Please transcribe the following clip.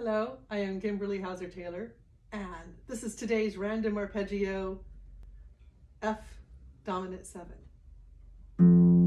Hello, I am Kimberly Hauser-Taylor, and this is today's Random Arpeggio F dominant 7.